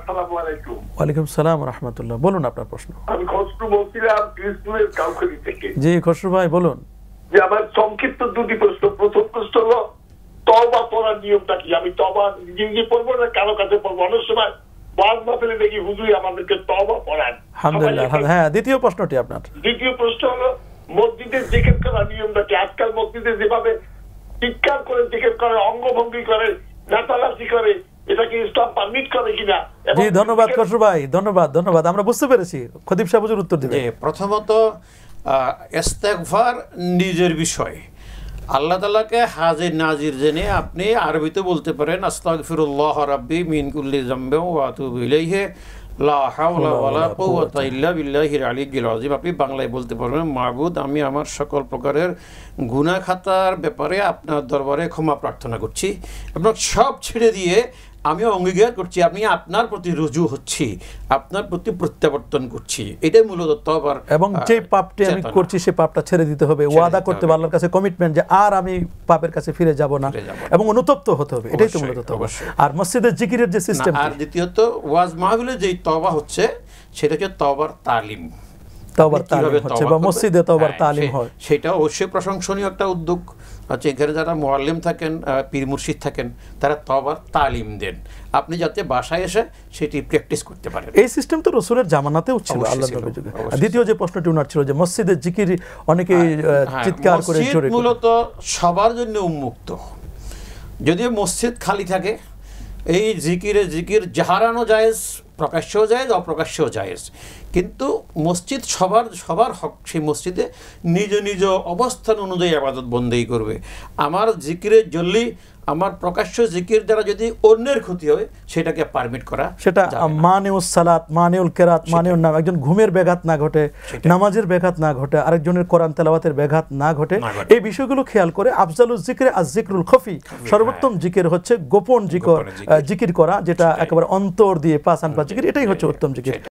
আসসালামু আলাইকুম। ওয়ালাইকুম সালাম ওয়া রাহমাতুল্লাহ। বলুন আপনার প্রশ্ন। আমি খসরু বলছিলাম কৃষ্ণের কাউখালী থেকে। জি খসরু ভাই বলুন। যে আমার সংক্ষিপ্ত দুটি প্রশ্ন। প্রথম প্রশ্ন হলো তওবা পড়ার নিয়মটা কি? আমি তওবা নিজে পড়বো না কারো কাছে পড়বো? অনেক সময় ওয়াজ মাহফিলে দেখি হুজুর আমাদেরকে তওবা পড়ান। আলহামদুলিল্লাহ। হ্যাঁ, দ্বিতীয় প্রশ্নটি আপনার। দ্বিতীয় প্রশ্ন হলো মসজিদে জিকির করার নিয়মটা কি? আজকাল মসজিদে যেভাবে চিৎকার করে জিকির করে, অঙ্গভঙ্গি করে, নাচানাচি করে, এটা কি ইসলাম পারমিট করে কিনা? জি ধন্যবাদ খসরু ভাই, ধন্যবাদ। আমরা বুঝতে পেরেছি। খতিব সাহেব হুজুর উত্তর দিবেন। প্রথমত ইস্তেগফার নিজের বিষয়। আল্লাহ তাআলাকে হাজির নাজির জেনে আপনি আরবিতে বলতে পারেন আস্তাগফিরুল্লাহ রাব্বি মিন কুল্লি যামবিন ওয়া আতুবু ইলাইহি লা হাওলা ওয়ালা কুওয়াতা ইল্লা বিল্লাহিল আলিয়্যিল আযীম। আপনি বাংলায় বলতে পারবেন মাবুদ আমি আমার সকল প্রকারের গুনাহ খাতার ব্যাপারে আপনার দরবারে ক্ষমা প্রার্থনা করছি এবং সব ছেড়ে দিয়ে আমি অঙ্গীকার করছি আমি আপনার প্রতি রুজু হচ্ছি, আপনার প্রতি প্রত্যাবর্তন করছি। এটাই মূলত তওবার। এবং যে পাপটি আমি করছি সেই পাপটা ছেড়ে দিতে হবে, ওয়াদা করতে হবে আল্লাহর কাছে, কমিটমেন্ট যে আর আমি পাপের কাছে ফিরে যাব না এবং অনুতপ্ত হতে হবে। এটাই তো মূলত তওবা। আর মসজিদের জিকিরের যে সিস্টেম। আর দ্বিতীয়ত ওয়াজ মাহফিলে যেই তওবা হচ্ছে সেটা হচ্ছে তওবার তালিম। তওবার তালিম হচ্ছে বা মসজিদে তওবার তালিম হয়, সেটা অবশ্যই প্রশংসনীয় একটা উদ্যোগ। আচ্ছা, এখানে যারা মুআল্লিম থাকেন, পীর মুর্শিদ থাকেন, তারা তওবার তালিম দেন, আপনি যাতে বাসায় এসে সেটি প্র্যাকটিস করতে পারেন। এই সিস্টেম তো রাসূলের জামানাতেও ছিল, আল্লাহর নবীর যুগে। দ্বিতীয় যে প্রশ্নটি উনার ছিল যে মসজিদের জিকির অনেকে চিৎকার করে জোরে করে, মূলত সবার জন্য উন্মুক্ত। যদিও মসজিদ খালি থাকে, এই জিকির জাহারানো জায়েজ, প্রকাশ্যও জায়েজ, অপ্রকাশ্যও জায়েজ, কিন্তু মসজিদ সবার হক। সেই মসজিদে নিজ নিজ অবস্থান অনুযায়ী ইবাদত বন্দেগী করবে। আমার জিকিরের জল্লি, আমার প্রকাশ্য জিকির দ্বারা যদি অন্যের ক্ষতি হয় সেটাকে পারমিট করা, সেটা মানেউস সালাত, মানেউল কেরাত, মানেউল নাম, একজন ঘুমের ব্যাঘাত না ঘটে, নামাজের ব্যাঘাত না ঘটে, আরেকজনের কোরআন তেলাওয়াতের ব্যাঘাত না ঘটে, এই বিষয়গুলো খেয়াল করে আফজালুজ যিকরে আজ যিকরুল খফি, সর্বোত্তম জিকির হচ্ছে গোপন জিকির করা, যেটা একেবারে অন্তর দিয়ে পাঁচ আনপা জিকির, এটাই হচ্ছে উত্তম জিকির।